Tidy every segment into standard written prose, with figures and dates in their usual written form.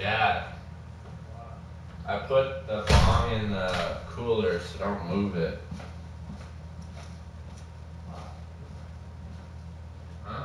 Yeah. I put the bong in the cooler so don't move it. Huh?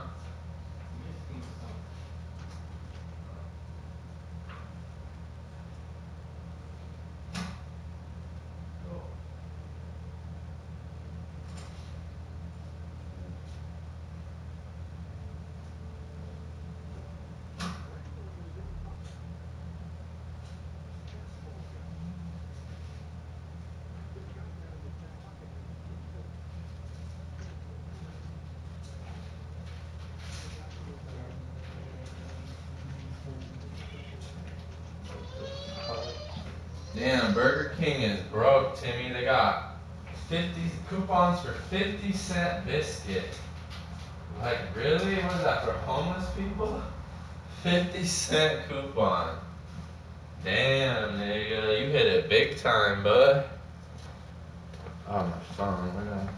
Damn, Burger King is broke, Timmy. They got 50 coupons for 50-cent biscuit. Like, really? What is that, for homeless people? 50-cent coupon. Damn, nigga, you hit it big time, bud. Oh, my phone, where did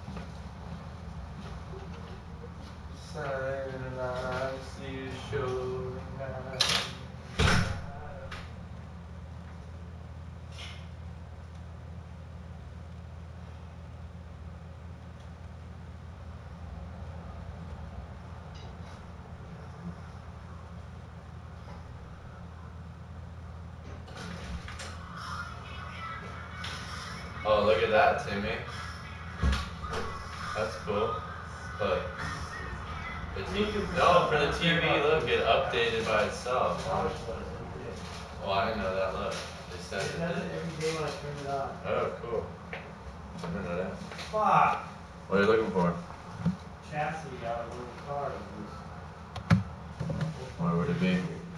I... Sign I see you show. Oh, look at that, Timmy. That's cool. But the TV, no, for the TV, look, it updated by itself. Oh, I didn't know that. Look, they said it does it every day when I turn it on. Oh, cool. I didn't know that. Fuck. What are you looking for? Chassis out of the car. Where would it be?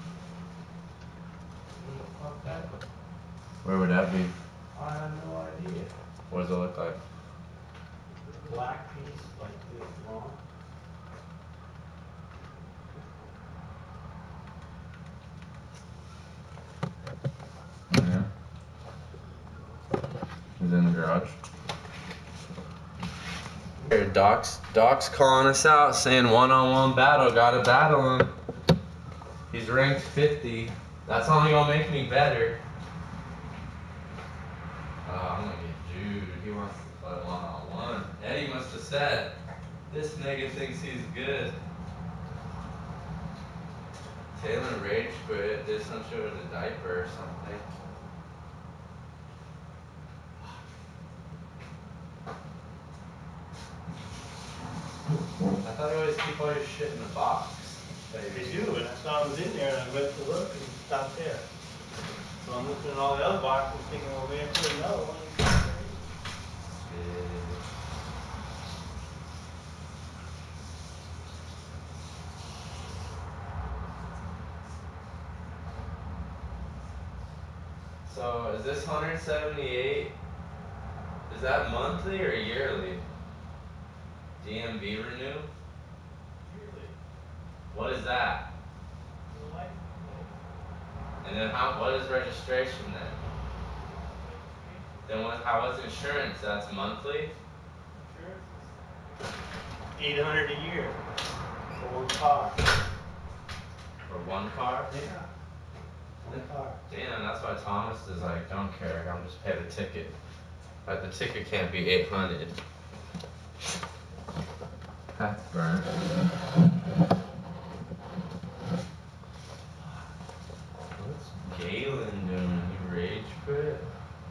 Fuck that. Where would that be? I have no idea. What does it look like? Black piece like this long. Yeah. Is it in the garage? Here, Doc's calling us out, saying one-on-one battle, gotta battle him. He's ranked 50. That's only gonna make me better. I'm gonna get Jude. He wants to fight one-on-one. Eddie must have said, this nigga thinks he's good. Taylor rage quit, did some shit with a diaper or something. I thought you always keep all your shit in the box. They do, and I saw it was in there, and I went to look and it's not there. So I'm looking at all the other boxes, thinking, well, maybe I put another one. So is this 178? Is that monthly or yearly? DMV renew? Yearly. What is that? And then what is registration then? Then what's insurance? That's monthly? Insurance is $800 a year for one car. For one car? Yeah. One car. Damn, that's why Thomas is like, don't care, I'm just pay the ticket. But the ticket can't be 800. That's burnt. What's Galen doing? He rage quit?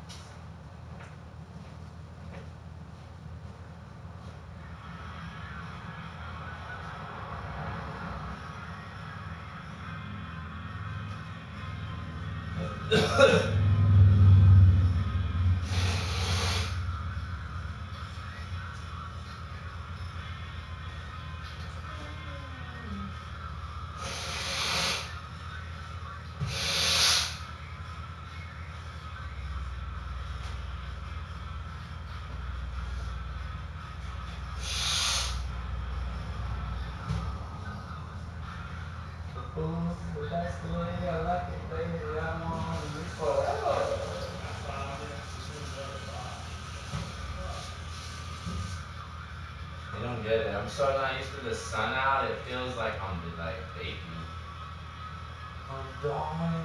That's the way I like it, baby. I want it forever. I don't get it. I'm so not used to the sun out. It feels like I'm like baking. dying.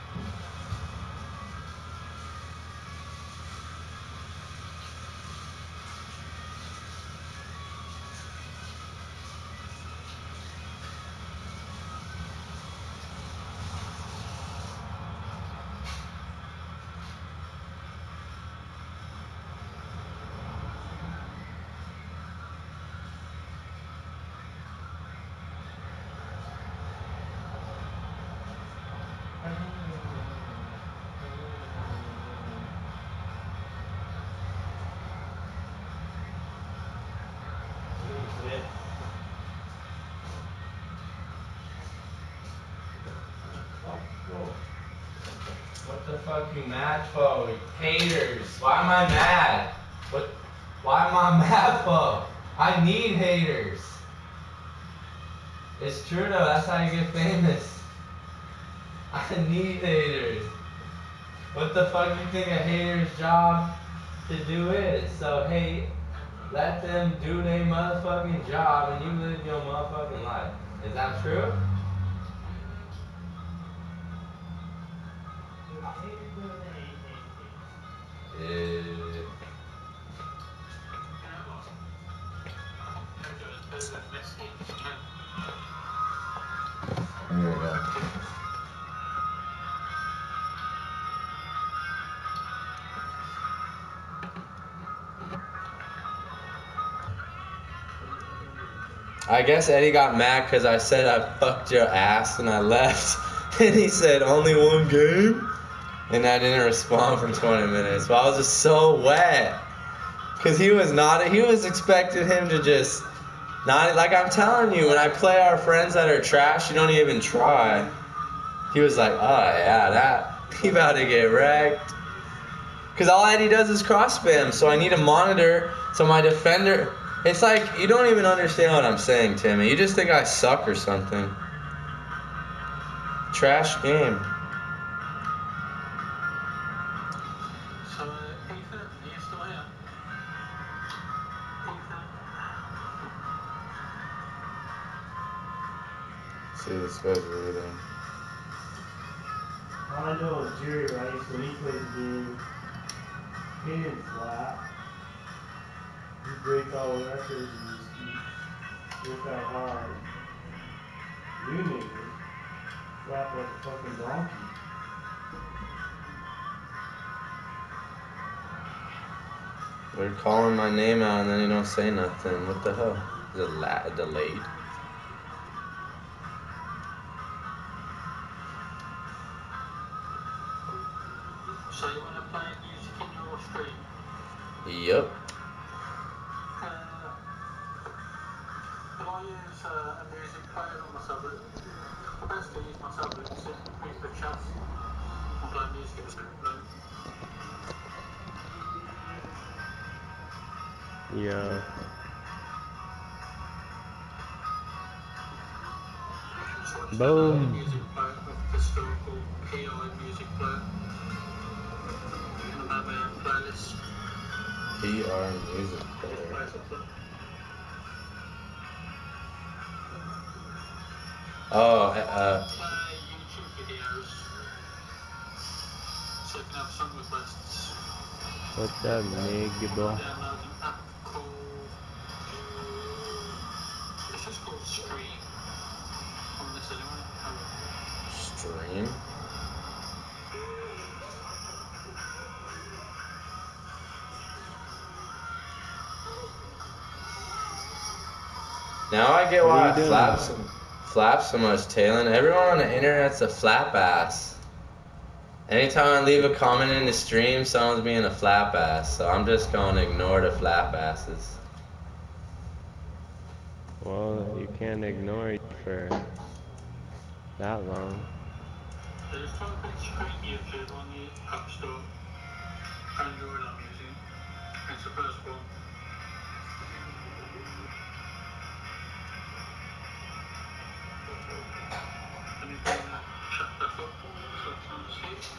What the fuck you mad for? Haters. Why am I mad? What? Why am I mad for? I need haters. It's true though, that's how you get famous. I need haters. What the fuck do you think a hater's job to do is? So hey, let them do their motherfucking job and you live your motherfucking life. Is that true? Here we go. I guess Eddie got mad because I said I fucked your ass and I left. And he said, only one game? And I didn't respond for 20 minutes. But I was just so wet. Because he was expecting him to just not, like I'm telling you, when I play our friends that are trash, you don't even try. He was like, oh yeah, he about to get wrecked. Because all Eddie does is cross spam, so I need a monitor so my defender. It's like, you don't even understand what I'm saying, Timmy. You just think I suck or something. Trash game. So, Ethan, are you still here? Ethan? See, this guy's reading. All I know is Jerry Rice, when he plays the game, he didn't flap. He breaks all the records and just work out hard. You niggas flap like a fucking donkey. They're calling my name out and then you don't say nothing. What the hell? Is it delayed? So you want to play music in your stream? Yep. Can I use a music player on my tablet? The best to use my tablet is increase the chat and play music at the same time. Yeah. So it's Boom. a music player, a historical PI music player. And I have my own playlist. PR music Just player. play something. Oh, Play YouTube videos. So you can have song requests. What's up, nigga? Download an app called, it's just called Stream on this anyway. stream. Now I get What why are I you doing? flap so much, Taylor. Everyone on the internet's a flap ass. Anytime I leave a comment in the stream, someone's being a flap ass. So I'm just going to ignore the flap asses. Well, you can't ignore it for that long. There's something Stream YouTube on the App Store. Android I'm using. It's the first one. And you can check that up so it's on the seat.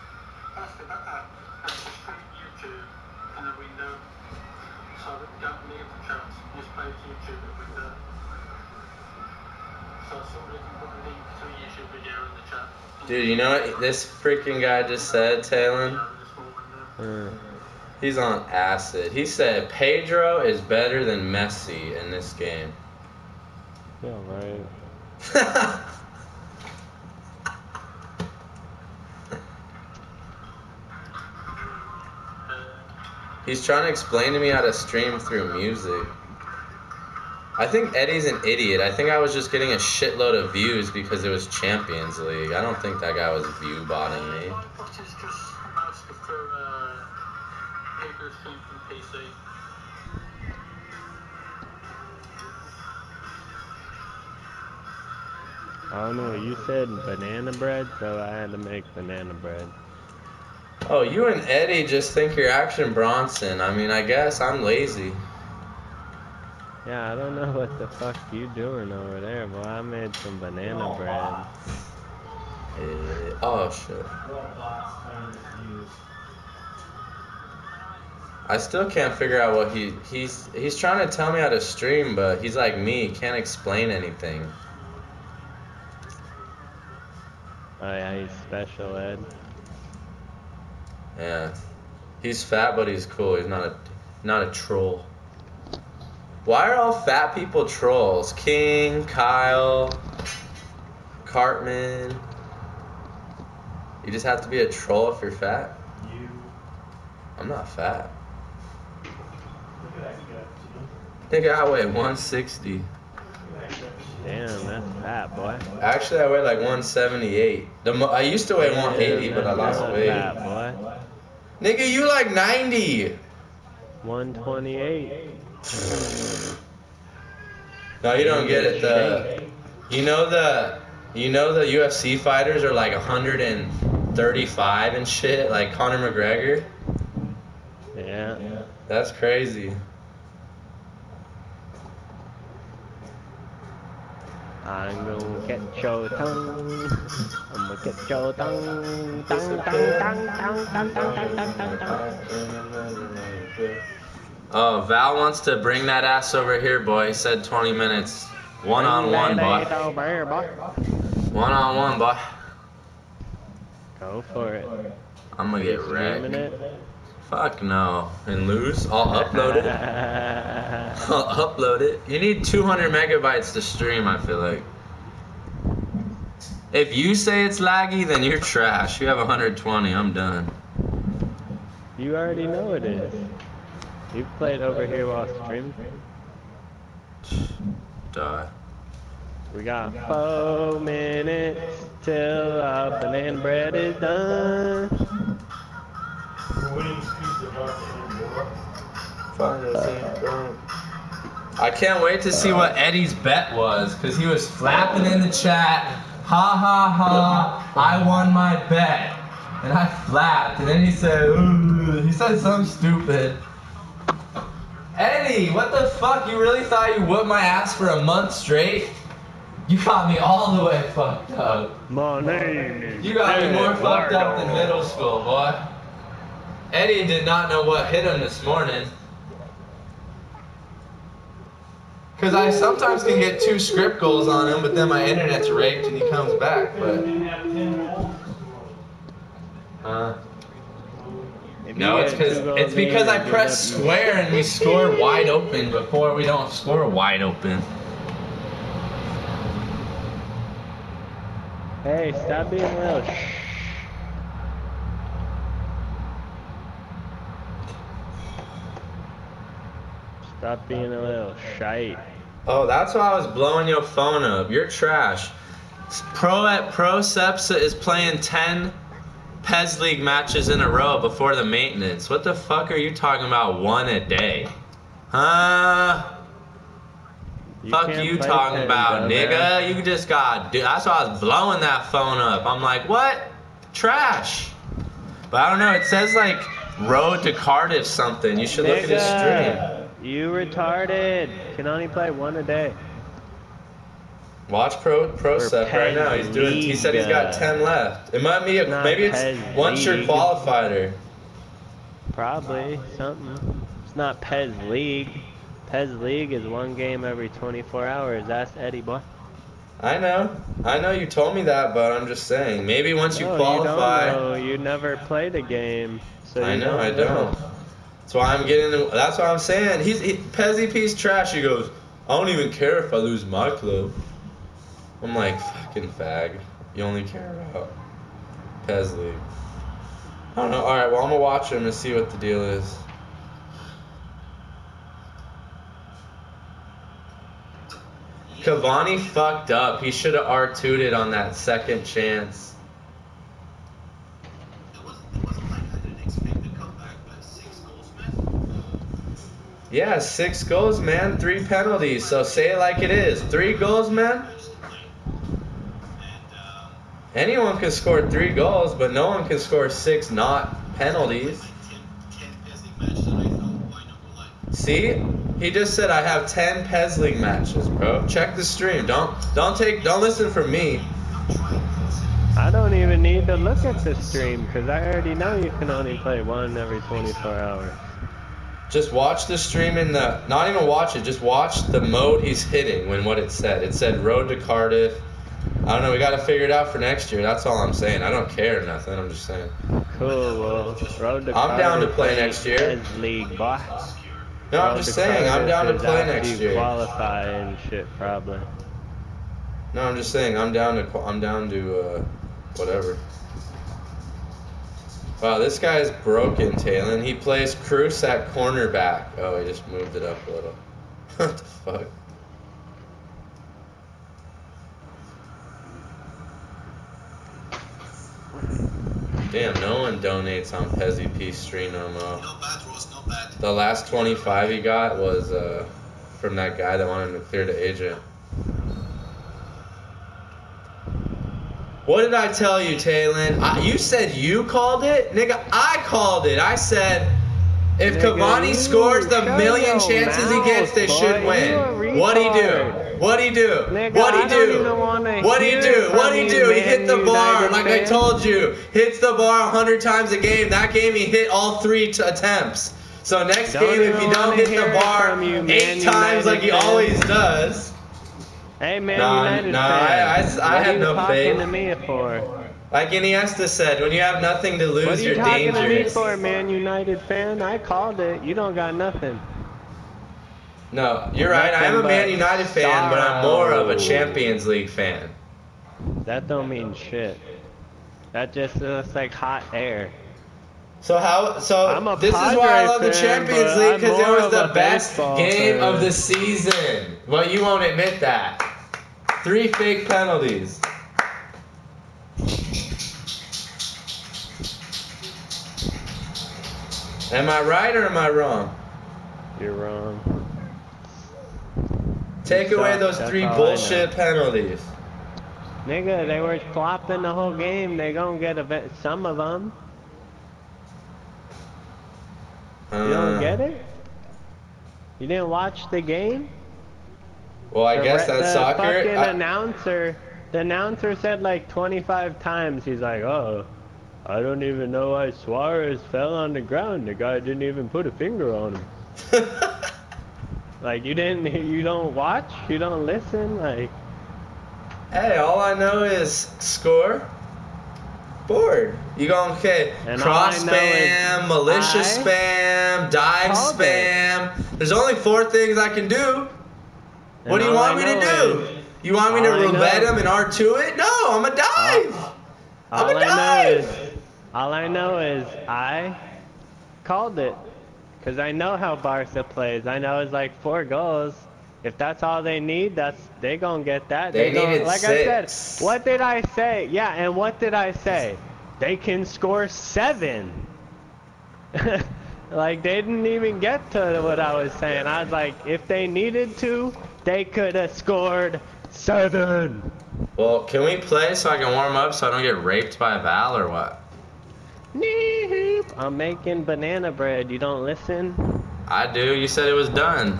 Basically that app has to stream YouTube in a window so that you don't leave it for chance. Just play to YouTube every day. So somebody can put a link to a YouTube video in the chat. Dude, you know what this freaking guy just said, Talon? He's on acid. He said Pedro is better than Messi in this game. Yeah, right. He's trying to explain to me how to stream through music. I think Eddie's an idiot. I think I was just getting a shitload of views because it was Champions League. I don't think that guy was view botting me. My bot is just mostly for people who stream from PC. I don't know, you said banana bread, so I had to make banana bread. Oh, you and Eddie just think you're Action Bronson. I mean, I guess I'm lazy. Yeah, I don't know what the fuck you doing over there, boy. I made some banana bread. Oh, shit. I still can't figure out what he's trying to tell me how to stream, but he's like me, can't explain anything. Oh yeah, he's special ed. Yeah. He's fat, but he's cool. He's not a troll. Why are all fat people trolls? King, Kyle, Cartman. You just have to be a troll if you're fat? You. I'm not fat. Look at that gut, I think I weigh 160. Damn, that's fat, boy. Actually, I weigh like 178. I used to weigh 180, but I lost weight. Fat, boy. Nigga, you like 90. 128. No, you don't get it. You know the UFC fighters are like 135 and shit, like Conor McGregor. Yeah. That's crazy. I'm gonna get your tongue. I'm gonna get your tongue. Tongue, tongue, tongue, tongue, tongue, tongue, tongue, tongue, tongue. Oh, Val wants to bring that ass over here, boy. He said 20 minutes. One-on-one, boy. One-on-one, boy. Go for it. I'm gonna get Streaming wrecked. it? Fuck no. And lose? I'll upload it. I'll upload it. You need 200 megabytes to stream, I feel like. If you say it's laggy, then you're trash. You have 120. I'm done. You already know it is. You've played over here while streaming. Die. We got 4 minutes till our banana bread is done. We're winning streaks of I can't wait to see what Eddie's bet was, because he was flapping in the chat. Ha ha ha, I won my bet. And I flapped, and then he said, ooh, he said something stupid. Eddie, what the fuck? You really thought you whooped my ass for a month straight? You got me all the way fucked up. My name is You got me more fucked up than Eduardo. middle school, boy. Eddie did not know what hit him this morning. Because I sometimes can get 2 script goals on him, but then my internet's raked and he comes back. But no, it's because I press square and we score wide open before we don't score wide open. Hey, stop being a little Stop being a little shite. Oh, that's why I was blowing your phone up. You're trash. Pro Sepsa is playing 10 Pez League matches in a row before the maintenance. What the fuck are you talking about 1 a day? Huh? Fuck can't you play talking 10, about, dumbass. nigga? You just got... That's why I was blowing that phone up. I'm like, what? Trash. But I don't know. It says like Road to Cardiff something. You should look at his stream. You retarded. Can only play 1 a day. Watch Pro Sep right now. He's doing. He said he's got Pez 10 left. It might be. Not Maybe it's Pez once you're League. qualified. Or Probably something. It's not Pez League. Pez League is one game every 24 hours. That's Eddie, boy. I know you told me that, but I'm just saying, maybe once you No, qualify. you don't know. You never played a game, so I you know, I don't. don't. That's why I'm getting. That's what I'm saying. Pezzy P's trash. He goes, I don't even care if I lose my club. I'm like, fucking fag. You only care about Pez League. I don't know. All right, well I'm gonna watch him and see what the deal is. Cavani fucked up. He should have R2'd it on that second chance. Yeah, 6 goals, man. 3 penalties. So say it like it is. 3 goals, man. Anyone can score 3 goals, but no one can score 6 not penalties. See? He just said I have 10 Pez League matches, bro. Check the stream. Don't listen from me. I don't even need to look at the stream because I already know you can only play one every 24 hours. Just watch the stream in the, not even watch it, just watch the mode he's hitting when what it said. It said Road to Cardiff. I don't know, we gotta figure it out for next year. That's all I'm saying. I don't care or nothing, I'm just saying. Cool, well, Road to I'm down to Cardiff play next year. Pez League, boy. No, I'm just saying, I'm down to play next year. Qualify and shit, probably. No, I'm just saying, I'm down to whatever. Wow, this guy's broken, Talon. He plays Cruz at cornerback. Oh, he just moved it up a little. What the fuck? Damn, no one donates on Pezzy P stream no more. Not bad, Ross, not bad. The last 25 he got was from that guy that wanted him to clear to agent. What did I tell you, Talon? You said you called it? Nigga, I called it. I said, if Cavani scores the million chances he gets, they should win. What'd he do? What'd he do? What'd he do? What'd he do? What'd he do? He hit the bar, like I told you. Hits the bar 100 times a game. That game he hit all 3 attempts. So next game, if you don't hit the bar 8 times like he always does. Hey, Man United fan. I have no faith. What are you talking to me for? Like Iniesta said, when you have nothing to lose, you're dangerous. What are you talking to me for, Man United fan? I called it. You don't got nothing. No, you're right. I am a Man United fan, but I'm more of a Champions League fan. That don't mean shit. That just looks like hot air. So this is why I love the Champions League, because it was the best game of the season. Well, you won't admit that. 3 fake penalties. Am I right or am I wrong? You're wrong. Take away those 3 bullshit penalties. Nigga, they were flopping the whole game. They gonna get some of them. You don't get it? You didn't watch the game? Well, I guess that's soccer. The announcer said like 25 times, he's like, oh, I don't even know why Suarez fell on the ground. The guy didn't even put a finger on him. Like, you don't watch? You don't listen? Like, hey, all I know is score. Bored. You going, okay, cross spam, malicious spam, dive spam. There's only 4 things I can do. What do you want me to do? You want me to roulette him and R2 it? No, I'm a dive. I'm a dive. All I know is I called it. Because I know how Barca plays. I know it's like 4 goals. If that's all they need, they gonna get that. They needed like 6. I said, what did I say? Yeah, and what did I say? They can score 7. Like, they didn't even get to what I was saying. I was like, if they needed to, they could have scored 7. Well, can we play so I can warm up so I don't get raped by Val or what? I'm making banana bread. You don't listen? I do. You said it was done.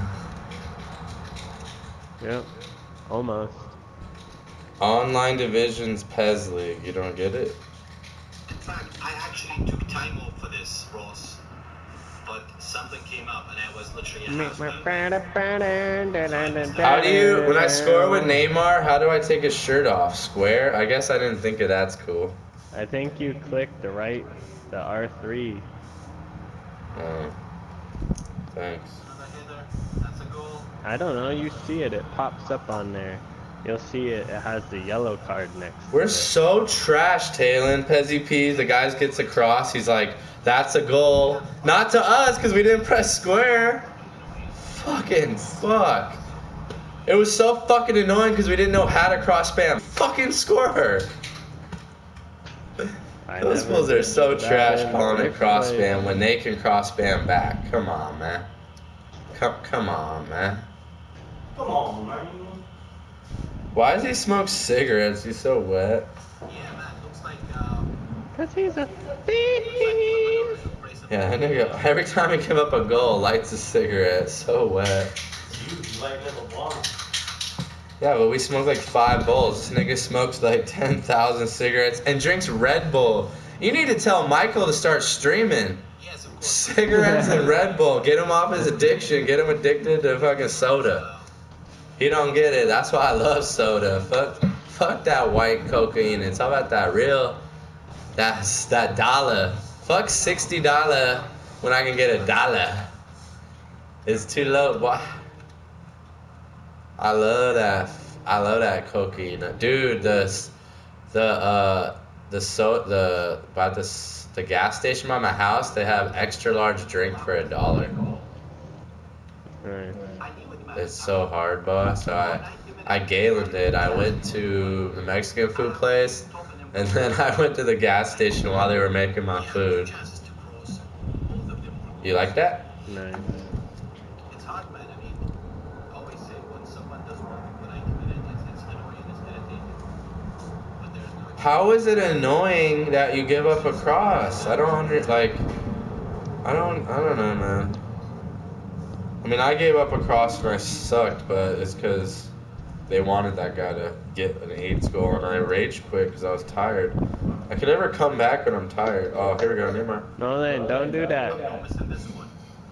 Yep. Almost. Online Divisions Pez League. You don't get it? In fact, I actually took time off for this, Ross. but something came up, and it was literally a house. How do you, when I score with Neymar, how do I take his shirt off? Square? I guess I didn't think of that's cool. I think you click the R3. Oh. Thanks. Another header. That's a goal. I don't know, you see it, it pops up on there. You'll see it, it has the yellow card next to We're it. so trash, Talon. Pezzy P, the guy gets across, he's like, that's a goal. Not to us, because we didn't press square. Fucking fuck. It was so fucking annoying because we didn't know how to cross spam. Fucking score her. Those fools are so trash calling it cross spam when they can cross spam back. Come on, man. Come on, man. Come on, man. Why does he smoke cigarettes? He's so wet. Yeah, man. Looks like Cause he's a thief. Yeah, that nigga, every time he give up a goal, lights a cigarette. So wet. You light up a bomb. Yeah, but we smoke like 5 bowls. This nigga smokes like 10,000 cigarettes and drinks Red Bull. You need to tell Michael to start streaming. Yes, of course. Cigarettes and Red Bull. Get him off his addiction. Get him addicted to fucking soda. He don't get it. That's why I love soda. Fuck that white cocaine. It's all about that real, that dollar. Fuck $60 when I can get $1. It's too low, boy. I love that cocaine, dude. The gas station by my house, they have extra large drink for $1. Right. It's so hard, boy. So I Galened it. I went to the Mexican food place, and then I went to the gas station while they were making my food. You like that? Nice. It's hard, man. I mean, I always say when someone does work when I do it's annoying, it's irritating. But there's no. How is it annoying that you give up a cross? I don't know, man. I mean, I gave up a cross when I sucked, but it's because they wanted that guy to get an AIDS goal, and I rage quit because I was tired. I could never come back when I'm tired. Oh, here we go, Neymar. No, then don't do that. I'm missing this one.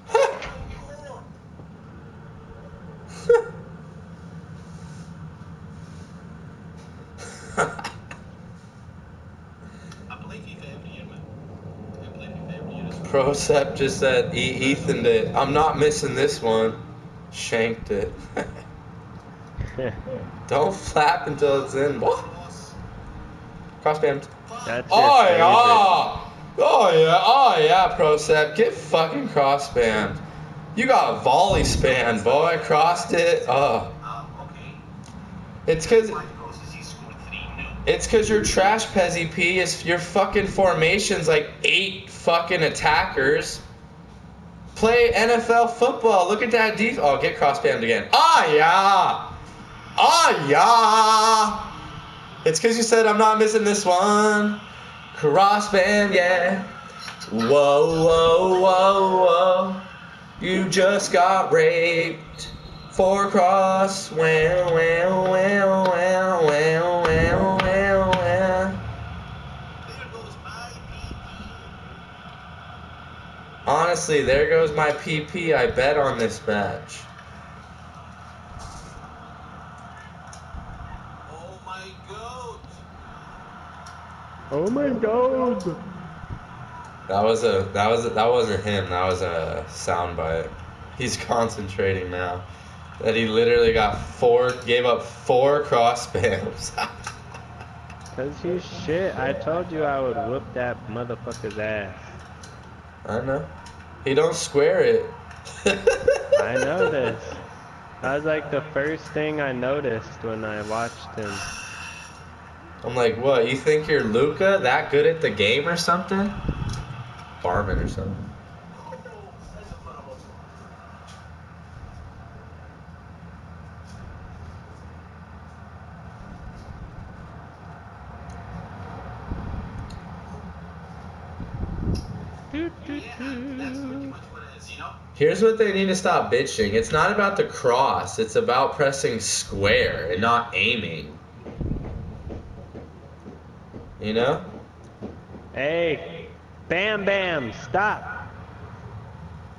I play FIFA every year, man. I play FIFA every year as well. Procep just said, Ethan it. I'm not missing this one. Shanked it. Don't flap until it's in. What? Cross spammed. That's Oh your yeah! Oh yeah, Procep. Get fucking cross spammed. You got volley spammed, boy. Crossed it. Oh. Okay. It's cause Five crosses, he scored 3. No. it's cause you're trash, Pezzy P. It's your fucking formation's like 8 fucking attackers. Play NFL football. Look at that defense. Oh, get cross spammed again. Oh yeah! Oh yeah! It's cause you said I'm not missing this one. Cross spam, yeah. Whoa, whoa, whoa, whoa. You just got raped for cross. Well, well, well, well, well, well, well, well. There goes my PP. Honestly, there goes my PP. I bet on this match. Oh my god. Oh my god. That wasn't him. That was a soundbite. He's concentrating now. That he literally gave up 4 cross spams. Cause he's shit. I told you I would whoop that motherfucker's ass. I know. He don't square it. I know this. That was like the first thing I noticed when I watched him. I'm like, what? You think you're Luca that good at the game or something? Barman or something. Yeah, that's pretty much what it is, you know? Here's what they need to stop bitching. It's not about the cross. It's about pressing square and not aiming. You know? Hey, Bam Bam, stop.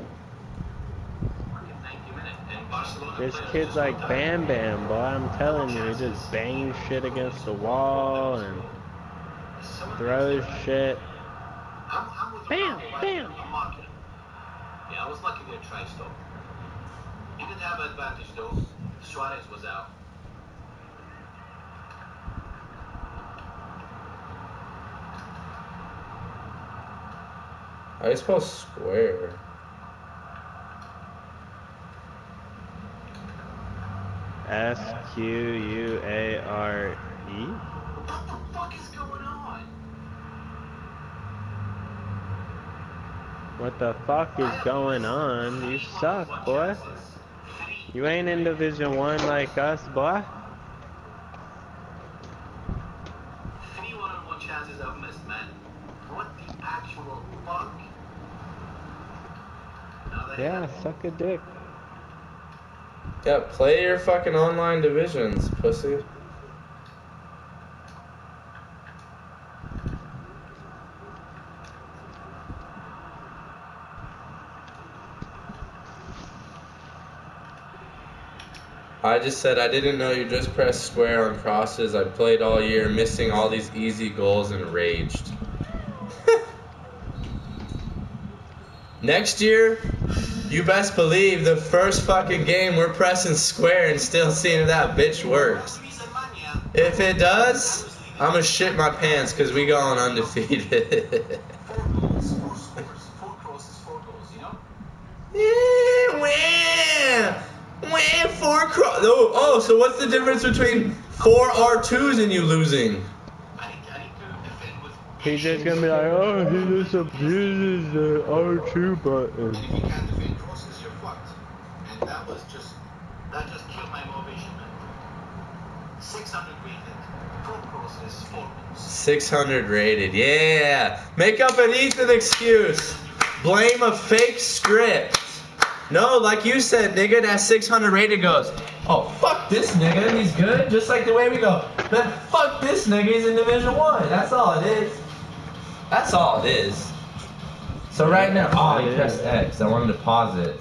Barcelona This players kid's just like don't Bam Bam, boy. I'm telling you, he just bangs shit against the wall and throws shit. I'm with Bam, Ronaldo, right? bam. I'm marking him. Yeah, I was lucky they tried though. He did have an advantage though. Suarez was out. How do you spell square? SQUARE? What the fuck is going on? What the fuck is going on? You suck, boy. You ain't in Division 1 like us, boy. 3 1-on-1 chances I've missed, man. What the actual fuck? Now they Yeah, have- suck a dick. Yeah, play your fucking online divisions, pussy. I just said I didn't know you just press square on crosses. I played all year, missing all these easy goals and raged. Next year, you best believe the first fucking game we're pressing square and still seeing if that bitch works. If it does, I'm gonna shit my pants because we going undefeated. 4 goals, 4 scores, 4 crosses, 4 goals, you know? Yeah, wah, 4 cross. Oh, so what's the difference between 4 R2s and you losing? I need to defend with He's just gonna be like, oh, he just abuses the R2 button. And if you can't defend crosses, you're fucked. And that just killed my motivation, man. 600 rated, 4 crosses, 4 goals. 600 rated, yeah. Make up an Ethan excuse. Blame a fake script. No, like you said, nigga, that 600 rated goes, oh, fuck this nigga, he's good. Just like the way we go, then fuck this nigga, he's in Division 1. That's all it is. That's all it is. So right now, oh, you pressed X. I wanted to pause it.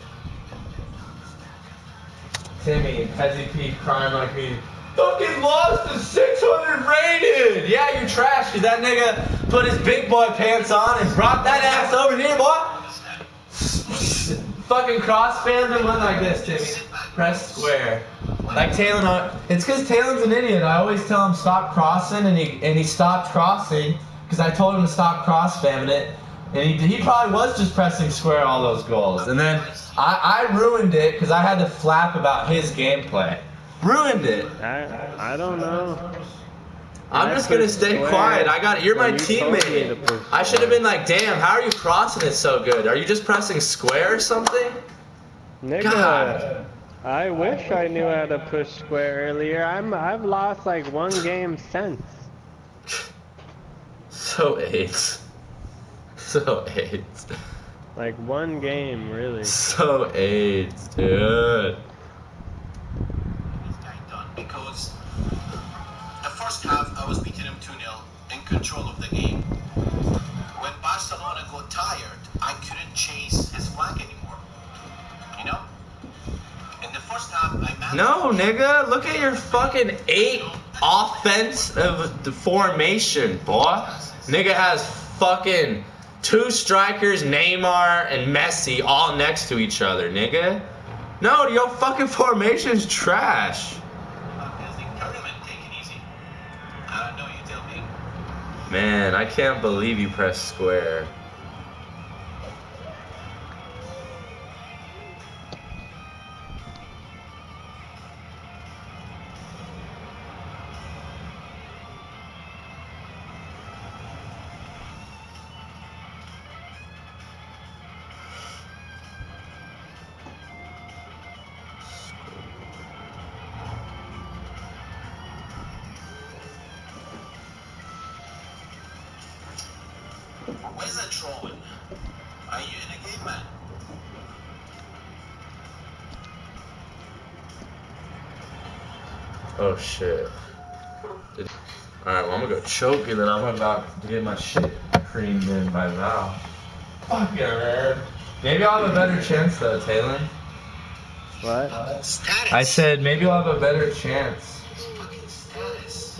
Timmy, Pezzy P crying like me. Fucking lost to 600 rated! Yeah, you trash, cause that nigga put his big boy pants on and brought that ass over here, boy! Fucking cross fans and went like this, Timmy. Press square. Like Talon, it's cause Talon's an idiot. I always tell him stop crossing and he stopped crossing cause I told him to stop cross spamming it. And he probably was just pressing square all those goals. And then I ruined it cause I had to flap about his gameplay. Ruined it. I don't know. I'm just gonna stay quiet. You're my teammate. I should have been like, damn, how are you crossing it so good? Are you just pressing square or something? Nigga, God. I wish I knew how to push square earlier. I've lost like 1 game since. So AIDS. So AIDS. Like 1 game, really. So AIDS, dude. This guy done because the first half I was beating him 2-0 in control of the game. When Barcelona got tired, I couldn't chase his flag anymore. You know? In the first half, I managed. No, nigga, look at your fucking 8 offensive formation, boy. Nigga has fucking 2 strikers, Neymar and Messi, all next to each other, nigga. No, your fucking formation's trash. Take it easy. I don't know, you tell me. Man, I can't believe you pressed square. Where's that drawing? Are you in a game, man? Oh shit. Alright, well I'm gonna go choke and then I'm about to get my shit creamed in by Val. Fuck yeah, man. Maybe I'll have a better chance though, Talon. What? Status. I said maybe we'll have a better chance. Fucking status.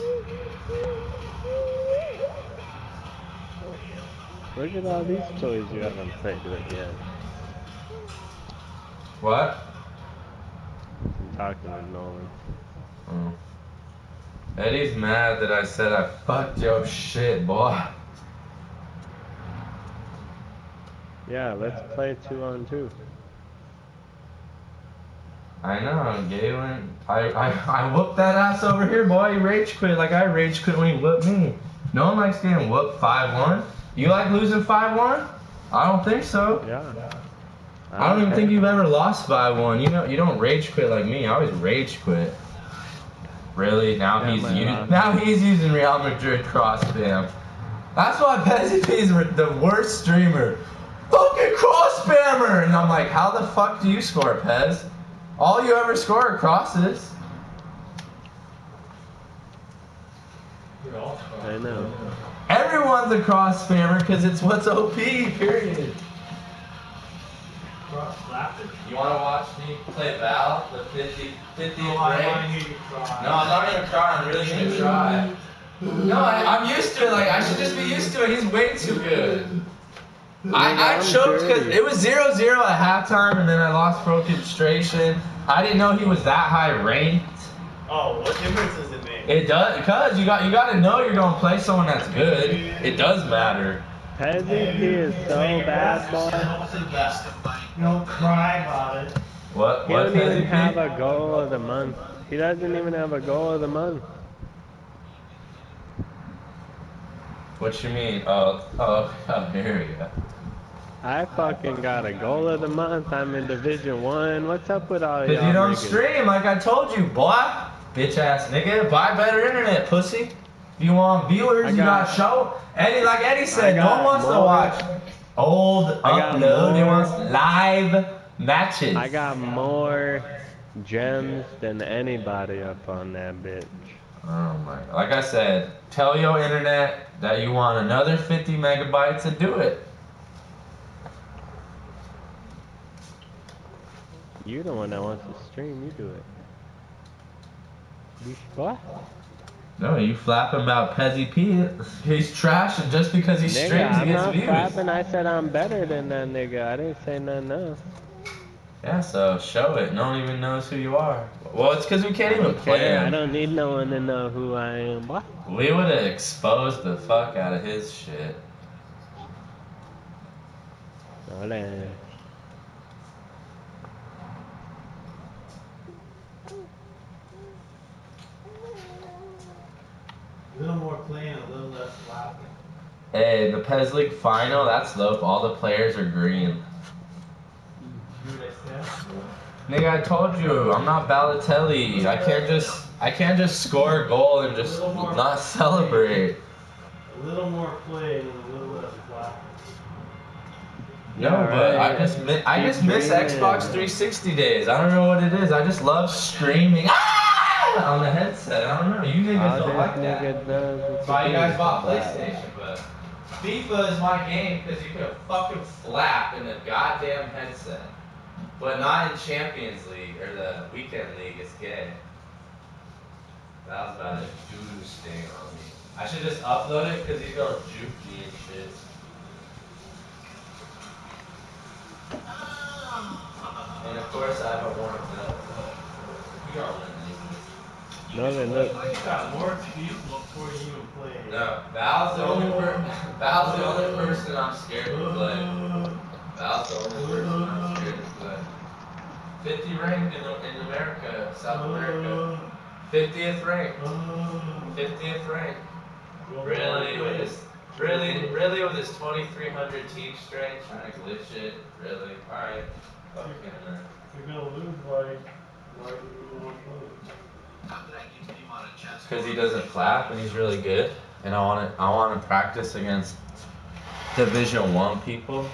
Look at all these toys you haven't played with yet. What? I'm talking with Nolan. Oh. Eddie's mad that I said I fucked your shit, boy. Yeah, let's play 2-on-2. I know, Galen. I whooped that ass over here, boy. He rage quit like I rage quit when he whooped me. No one likes getting whooped 5-1. You like losing 5-1? I don't think so. Yeah. I don't even think you've ever lost 5-1. You don't rage quit like me. I always rage quit. Really? Now he's using Real Madrid cross spam. That's why Pezzy P is the worst streamer. Fucking cross spammer! And I'm like, how the fuck do you score, Pez? All you ever score are crosses. I know. Everyone's a cross spammer because it's what's OP, period. You want to watch me play Val, the 50th rank? No, I'm not going to try. I'm really going to try. No, I'm used to it. Like, I should just be used to it. He's way too good. I choked because it was 0-0 at halftime, and then I lost for orchestration. I didn't know he was that high ranked. Oh, what difference does it make? It does, because you got to know you're going to play someone that's good. It does matter. Pezzy P is so bad, boy. Don't cry about it. What? He don't even have a goal of the month. He doesn't even have a goal of the month. What you mean? Oh, here we go. I fucking got a goal of the month. I'm in Division 1. What's up with all y'all? Because you don't niggas? stream, like I told you, boy. Bitch ass nigga. Buy better internet, pussy. If you want viewers, you got show. Eddie, like Eddie said, no one wants to watch old upload. He wants live matches. I got more gems than anybody up on that bitch. Oh my God. Like I said, tell your internet that you want another 50 megabytes and do it. You're the one that wants to stream. You do it. What? No, you flapping about Pezzy P. He's trash, and just because he streams, Nigga, he I'm gets not views. flapping. I said I'm better than that nigga. I didn't say nothing else. Yeah, so show it. No one even knows who you are. Well, it's because we can't even play him. I don't need no one to know who I am. What? We would have exposed the fuck out of his shit. Ole. A little more playing, a little less laughing. Hey, the Pez League final, that's dope. All the players are green. Nigga, I told you, I'm not Balotelli. I can't just score a goal and just not celebrate. A little more playing and a little less laughing. No, but I just miss Xbox 360 days. I don't know what it is. I just love streaming on the headset. I don't know. You niggas don't like that. That's why you guys bought PlayStation, but FIFA is my game because you can fucking flap in the goddamn headset. But not in Champions League or the Weekend League, it's gay. That was about a doo-doo sting on me. I should just upload it because he's gonna juke me and shit. And of course I haven't warmed up. We are winning. No, they look. You got more excuse before you even play. No, Val's the only person I'm scared to play. Val's the only person I'm scared to play. 50 ranked in America, South America. 50th ranked. 50th ranked. Really with his 2,300 team strength, trying to glitch it. Really? Alright. You're gonna lose, buddy. Why do you want to lose? Because he doesn't flap and he's really good. And I want to practice against Division 1 people.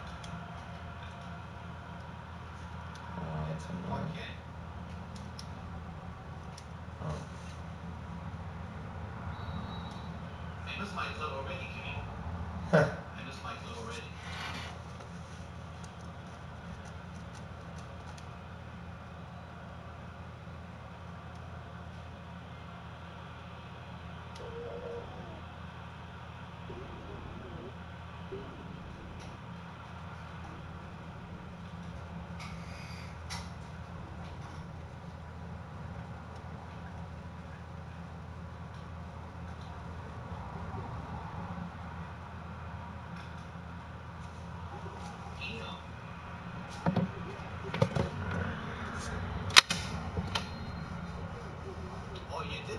I miss my club already, Kenny. I miss my club already.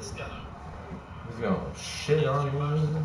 it's stellar. He's gonna shit on me.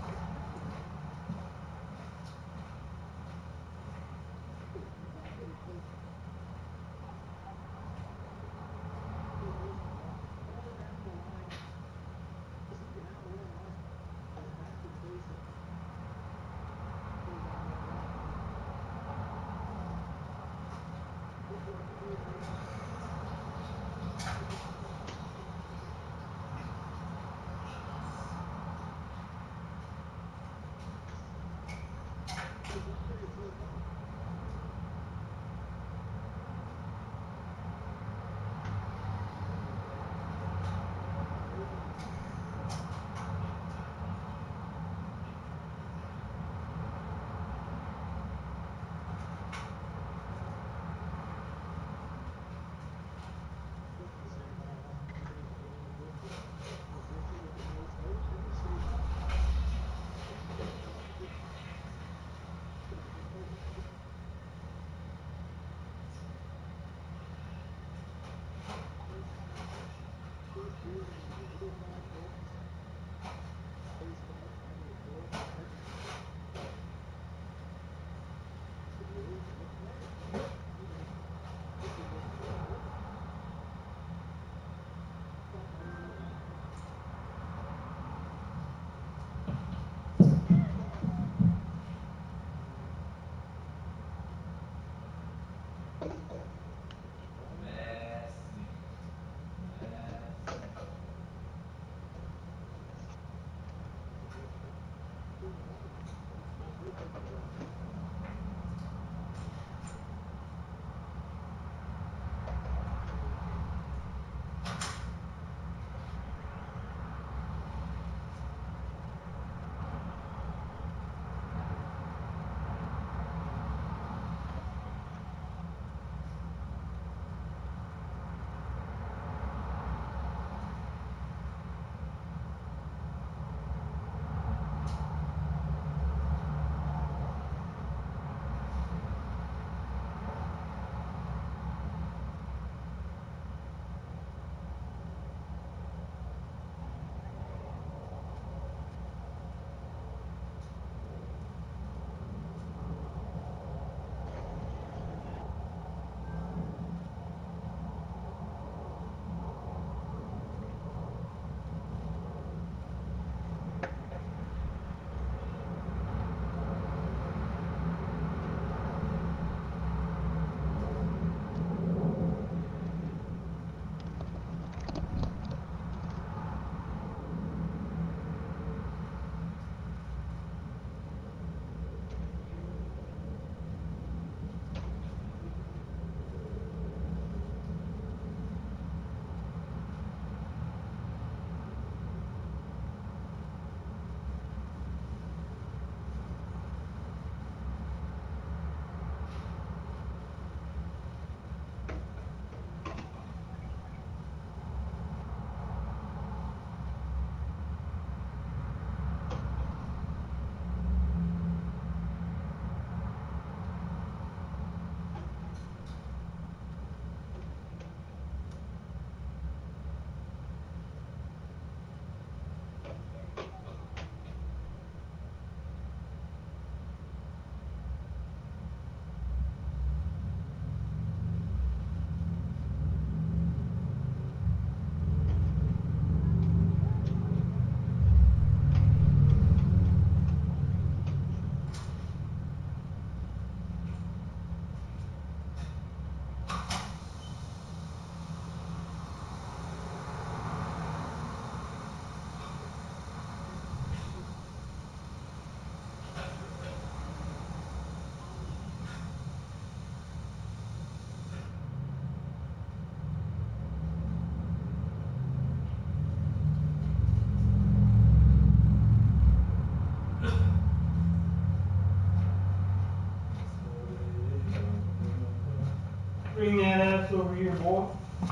Bring that ass over here, boy.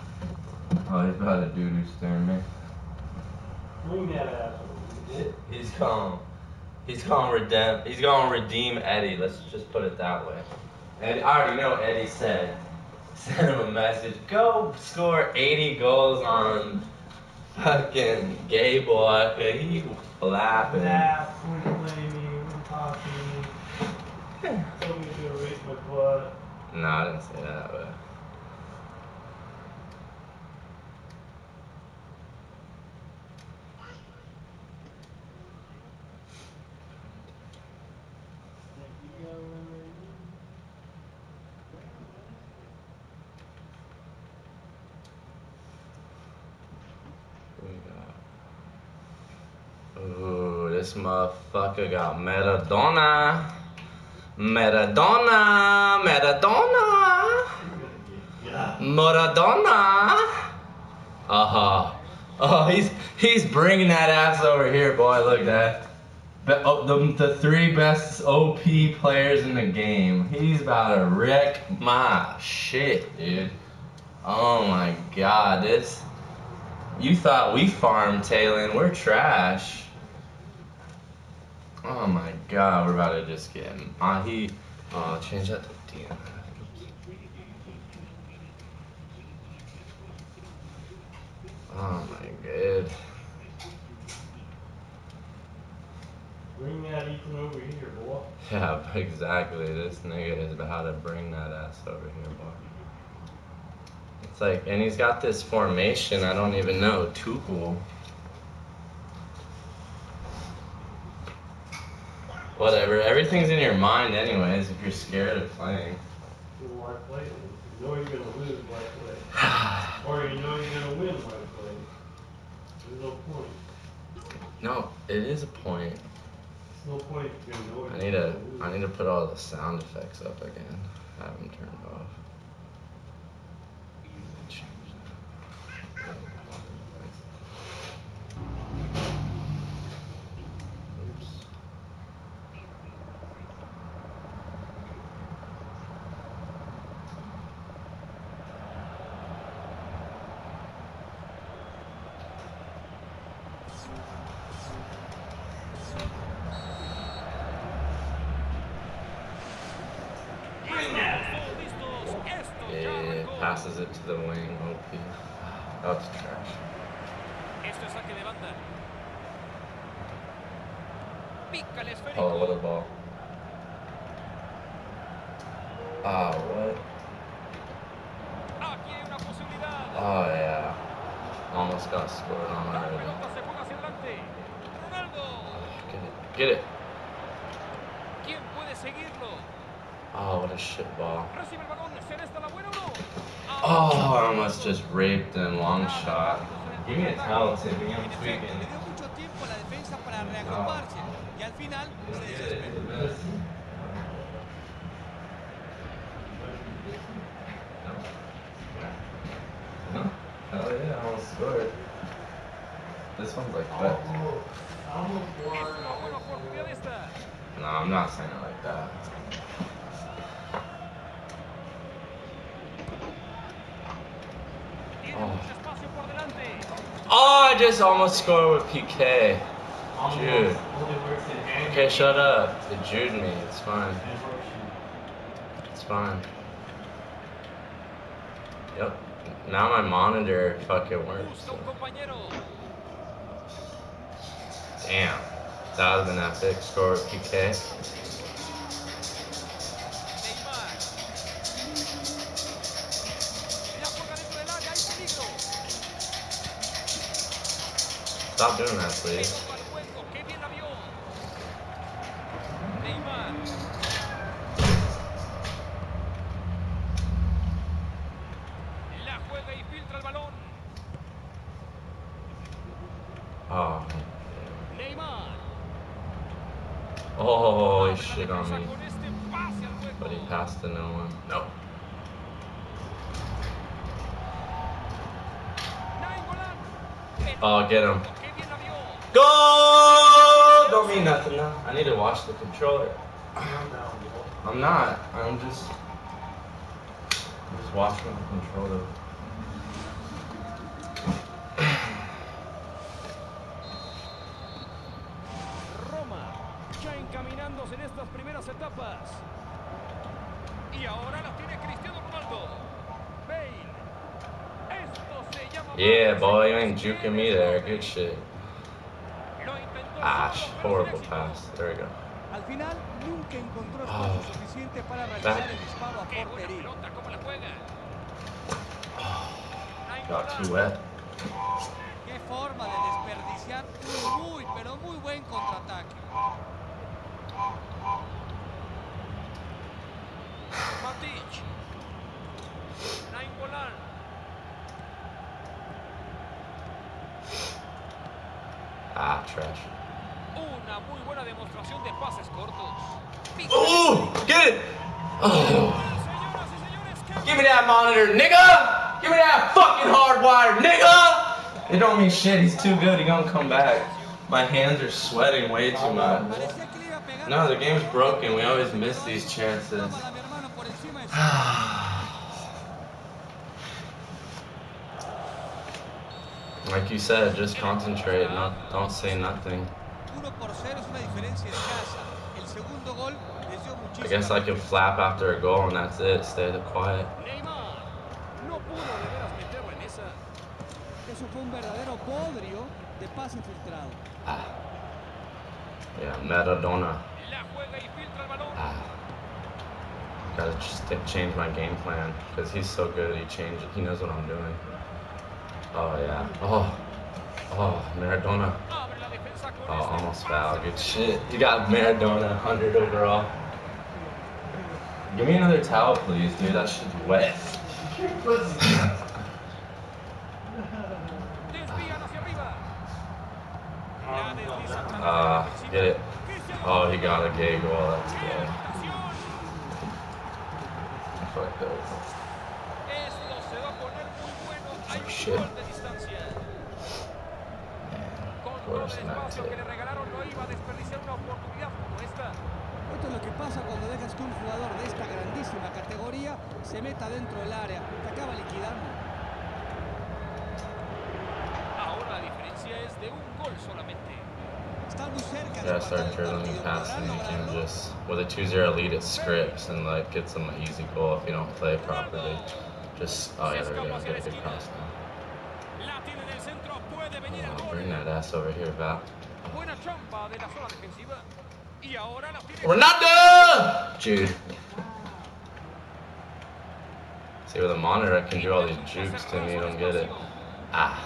Oh, he's about to doo-doo stern me. Bring that ass over here, boy. He's gonna redeem Eddie, let's just put it that way. Eddie, I already know Eddie sent him a message, go score 80 goals on Fucking gay boy. He flapping. Laugh, wouldn't play me, wouldn't talk to me. Told me to erase my butt. No, I didn't say that, but. Ooh, this motherfucker got Maradona. Maradona. Maradona. Yeah. Maradona. Oh, he's bringing that ass over here, boy. Look at that. The three best OP players in the game. He's about to wreck my shit, dude. Oh my god, this. You thought we farmed Talon, we're trash. Oh my god, we're about to just get him. Change that to DNF. Oh my god. Bring that Ethan over here, boy. Yeah, exactly. This nigga is about to bring that ass over here, boy. It's like, and he's got this formation, I don't even know, Tuchel. Whatever, everything's in your mind anyways if you're scared of playing. You know why play it? You know you're gonna lose, why play? Or you know you're gonna win, why play? There's no point. No, it is a point. There's no point if you're gonna know you're gonna lose. I need to put all the sound effects up again. Have them turned off. Yeah, passes it to the wing, OP. That's trash. Oh, what a ball. Ah, what? Oh, yeah. Almost got scored on already. Get it. Oh, what a shit ball. Oh, I almost just raped him. Long shot. Give me a towel, Timmy. I'm tweaking. No. Hell yeah, I almost scored. This one's like that. No, I'm not saying it like that. Oh, I just almost scored with PK. Jude. Okay, shut up. It Jude me. It's fine. It's fine. Yep. Now my monitor fucking works. So. Damn. That would have been epic. Score with PK. Stop doing that, please. Oh. Oh, he shit on me. But he passed to no one. Nope. Oh, get him. Go! Don't mean nothing now. I need to watch the controller. I'm not. I'm just watching the controller. Roma ya encaminándose en estas primeras etapas. Y ahora la tiene Cristiano Ronaldo. Bale. Esto se llama Yeah, boy, you ain't juking me there. Good shit. Lo intentó Ah, solo, pero horrible sin éxito. pass. There we go. Al final, nunca encontró Oh, espacio suficiente para realizar el disparo a portería. ¿Cómo la juega? Got too wet. Qué forma de desperdiciar un muy, pero muy buen contraataque. Matic. Nainggolan. Ah, trash. Una muy buena demostración de pases cortos. Ooh, get it! Oh. Señoras y señores, Give me that monitor, nigga! Give me that fucking hardwired, nigga! It don't mean shit. He's too good. He gonna come back. My hands are sweating way too much. parecía que le iba a pegar. No, the game's broken. We always miss these chances. Tómala, mi hermano, por encima de su- Like you said, just concentrate. Don't say nothing. 1-0 es una diferencia escasa. El segundo gol les dio I muchísima. guess I can flap after a goal and that's it. Stay quiet. Neymar no pudo de veras meterla en esa. Eso fue un verdadero bodrio de pase filtrado. Ah. Yeah, Maradona. La juega y filtra el balón. Ah. Gotta just change my game plan because he's so good. He knows what I'm doing. Oh yeah. Oh, Maradona. Abre la defensa con Oh, este almost pase. foul. Good shit. You got Maradona, 100 overall. Give me another towel, please, dude. That shit's wet. Desvían hacia arriba. La desliza a través de la defensiva. Get it. Cristiano Oh, he got a gay goal. That's ¡Qué good. anotación! Fuck that. Esto se va a poner muy bueno. Hay un Shit. gol de distancia. Con todo el course not espacio it. que le regalaron, no iba a desperdiciar una oportunidad como esta. Esto es lo que pasa cuando dejas que un jugador de esta grandísima categoría se meta dentro del área. Te acaba liquidando. Ahora la diferencia es de un gol solamente. Están muy cerca de Gotta empatar start el dribbling partido. and passing. You ¿Podrán can lograrlo? just, with a 2-0 lead, it scripts and like gets them an easy goal if you don't play properly. Just, oh yeah, there we go. Get a good cross now. La tiene en el centro, puede venir el Oh, gol. bring that ass over here, Val. Buena trampa de la zona defensiva. Y ahora la tiene. Ronaldo! Jude. See, with a monitor, I can do all these jukes to me. You don't get it. Ah,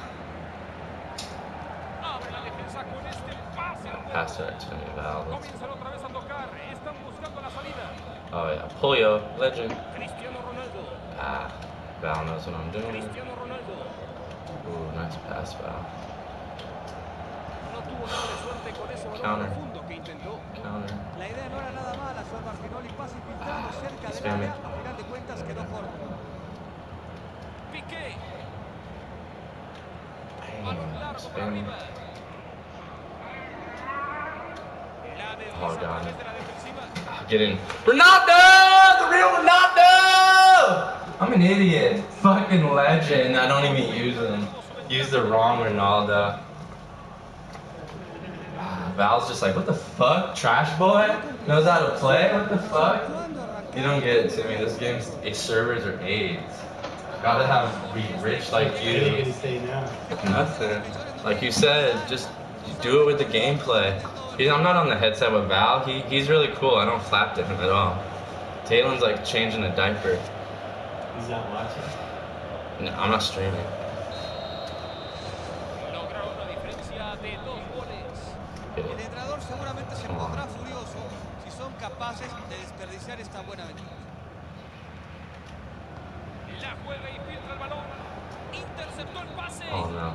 Abre la defensa con este pase. pass that to me, Val. Let's- Comienzan otra vez a tocar. Están buscando la salida. Oh yeah, Julio, legend. Cristiano Ronaldo. Ah, Val knows what I'm doing. Cristiano Ronaldo. Ooh, nice pass, Val. No tuvo nada de suerte con ese balón Counter. profundo que intentó. Counter. La idea no era nada mala, su marginal y pase infiltrado cerca del Spam it. área. A final de cuentas quedó corto. Piqué. Balón largo por Spam. arriba. La desliza Oh, a got través it. de la defensiva. Ah, get in. Ronaldo! The real Ronaldo! I'm an idiot. Fucking legend. I don't even use him. Use the wrong Ronaldo. Ah, Val's just like, what the fuck? Trash boy? Knows how to play? What the fuck? You don't get it to me. This game's servers are AIDS. Gotta be rich like What are you you. gonna say now? Nothing. Like you said, just do it with the gameplay. I'm not on the headset with Val. He's really cool. I don't flap to him at all. Taylon's like changing a diaper. He's not watching. No, I'm not streaming. Lograron una diferencia de 2 goles. Get El it. entrenador seguramente se Come on. pondrá furioso si son capaces de desperdiciar esta buena ventaja. La juega y filtra el balón. Interceptó el pase. Oh no.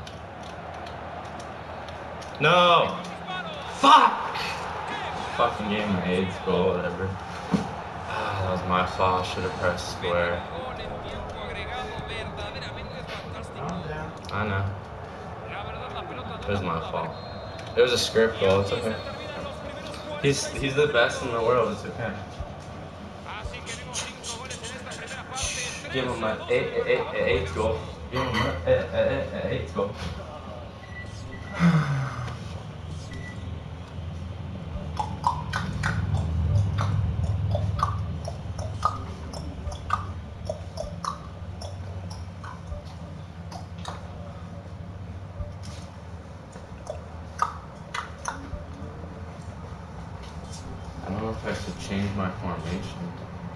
No! Disparo. Fuck! Fucking gave him an AIDS goal, whatever. Ah, that was my fault. Should have pressed square. Gol en tiempo agregado verdaderamente fantástico. Calm down. I know. La verdad, la pelota no It was la my pudo fault. haber. It was a script Y goal. así It's se okay. terminan los primeros 40 He's the best in the world. It's okay. Así que vimos 5 goles en esta primera parte. Give him an 3-2. eighth goal. Give him an eighth goal. change my formation.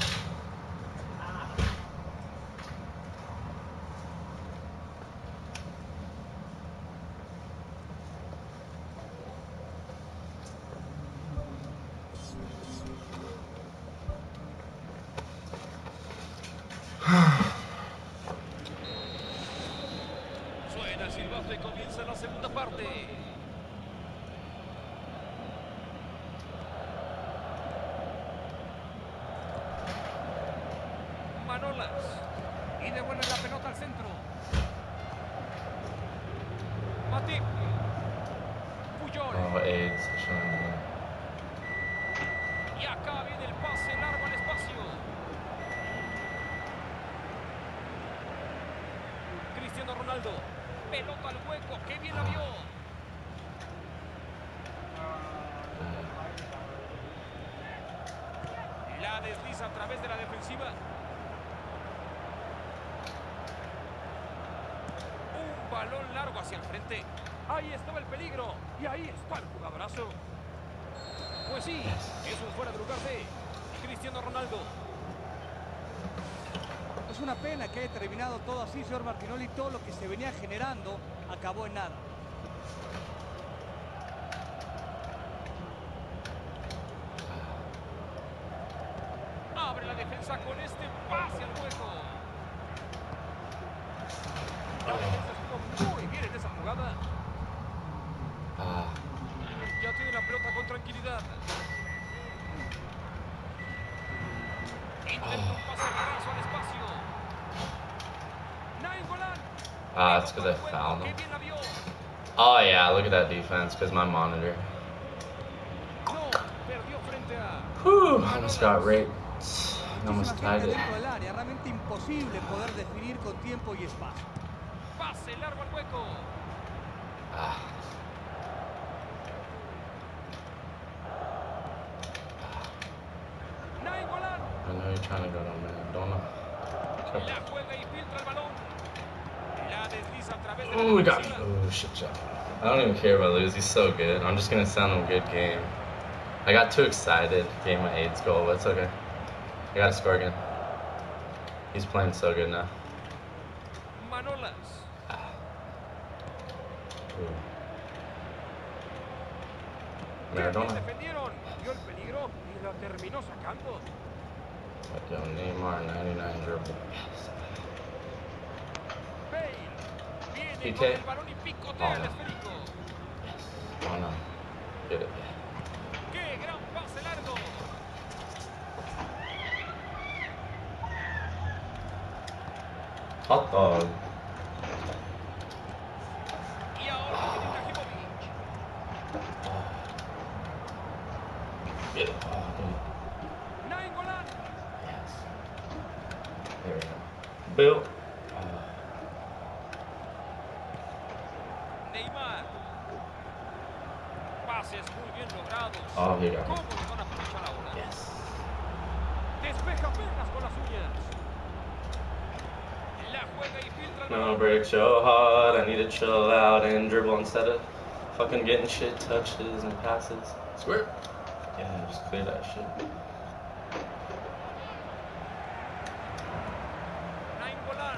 Suena el silbato y comienza la segunda parte. Manolas. Y devuelve la pelota al centro. Matip. Puyol. Oh, AIDS. I shouldn't have done Y acá viene el pase largo al espacio. Cristiano Ronaldo. Pelota al hueco. ¡Qué bien la vio! La desliza a través de la defensiva. Un balón largo hacia el frente. Ahí estaba el peligro. Y ahí está el jugadorazo. Pues sí, es un fuera de lugar de Cristiano Ronaldo. Es una pena que haya terminado todo así, señor Martinoli. Todo lo que se venía generando acabó en nada. Abre la defensa con este pase al hueco. La defensa estuvo muy bien en esa jugada. Ya tiene la pelota con tranquilidad. Intenta un pase reverso al espacio. Nainggolan. it's because I fouled him. Oh yeah, look at that defense, because my monitor. No, perdió frente a Whew, almost got raped. Almost muchísima tied gente it. dentro del área. Realmente imposible poder definir con tiempo y espacio. Pase largo al hueco. Ah. Nainggolan. I know you're trying to go down there. Don't know. La juega y filtra el balón. La desliza a través de la Oh, we got. defensiva. Oh, shit shot. I don't even care if I lose. He's so good. I'm just gonna send him a good game. I got too excited. Gave my AIDS goal, but it's okay. I gotta score again. He's playing so good now. Manolas. Ooh. Bien Maradona. defendieron. Vio el peligro y la terminó sacando. Fuck yo, Neymar 99 dribble. Bale. Viene PK. con el balón y picotea Oh, el no. esférico. Oh no. Get it. ¡Qué gran pase largo! Hot dog. Y ahora tiene Ibrahimovic. Get it. Oh, get it. Nainggolan. Yes. There we go. Bill. Neymar. Pases muy bien logrados. Oh, he got ¿Cómo me. le van a aprovechar ahora? Yes. Despeja apenas con las uñas. La juega y filtra el No balón. break so hard. I need to chill out and dribble instead of fucking getting shit touches and passes. Squirt. Yeah, just clear that shit. Nainggolan.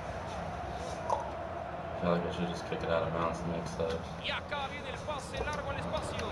I feel like I should just kick it out of bounds and make subs. Y acá viene el pase largo al espacio.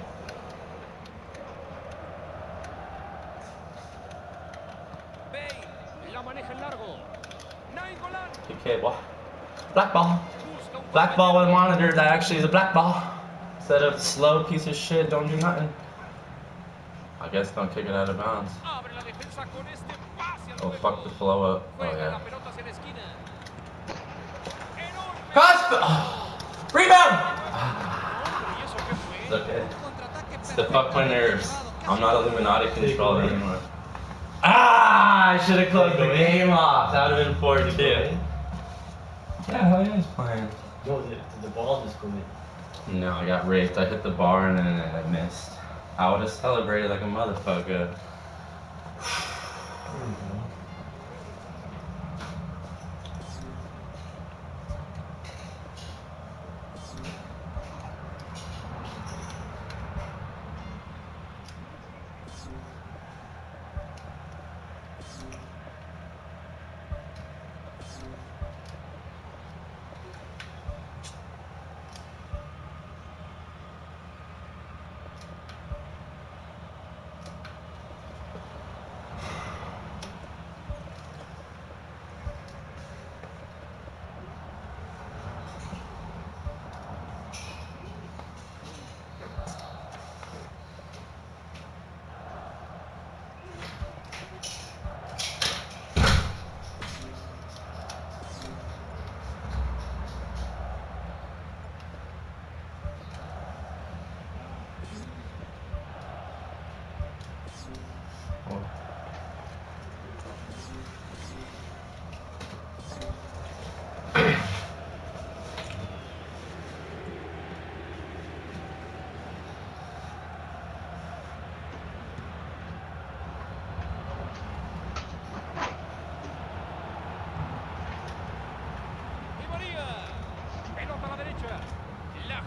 Bale. La maneja en largo. Nainggolan. PK ball. Black ball. Busca un Black ball with monitor that actually is a black ball. Instead of slow piece of shit, don't do nothing. I guess don't kick it out of bounds. Abre la defensa con este pase al Oh, hueco. fuck the flow up. Oh, Juega yeah. la pelota hacia la esquina. Enorme. Cross! Rebound! ¿Y eso qué fue? It's okay. Un contraataque It's the fuck my nerves. perfectamente I'm not Illuminati controlled anymore. Ah! I should have closed the game off. That would have been 4-2. Yeah, hell yeah, he's playing. No, did the ball just go in? No, I got raped. I hit the bar and then I missed. I would have celebrated like a motherfucker. There you go.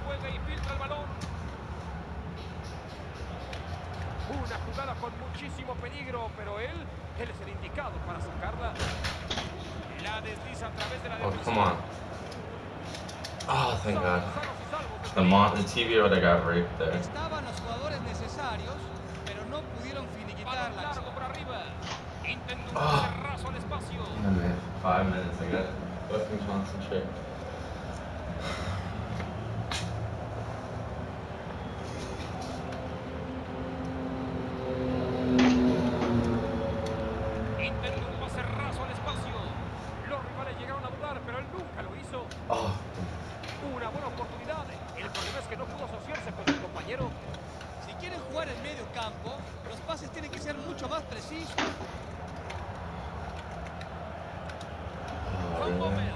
juega y filtra el balón. Una jugada con muchísimo peligro, pero él es el indicado para sacarla. La desliza a través de la Oh, defensa. come on. Oh, thank God. The TV would have got raped there. Estaban los jugadores necesarios, pero no pudieron finiquitar la acción. Por arriba. Intenta un cerrazo al espacio. Yeah, man. 5 minutes, I got fucking concentrate. Intenta un pase raso al espacio. Los rivales llegaron a dudar, pero él nunca lo hizo. Oh, Una buena oportunidad. El problema es que no pudo asociarse con su compañero. Si quieren jugar en medio campo, los pases tienen que ser mucho más precisos. oh Van really? Bommel.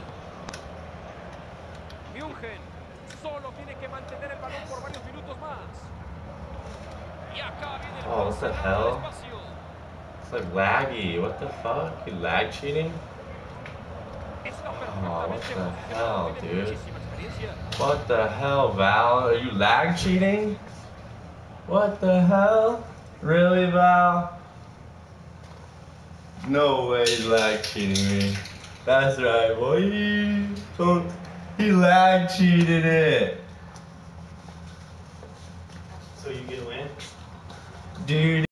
München solo tiene que mantener el balón por varios minutos más. Y acá viene el Oh, what the pase largo al hell? espacio. It's like laggy. What the fuck? You lag cheating? Está Oh, what perfectamente the posicionado, hell, tiene dude? muchísima experiencia. What the hell, Val? Are you lag cheating? What the hell? Really, Val? No way he's lag cheating me. That's right, boy. He lag cheated it. So you get a win? Dude.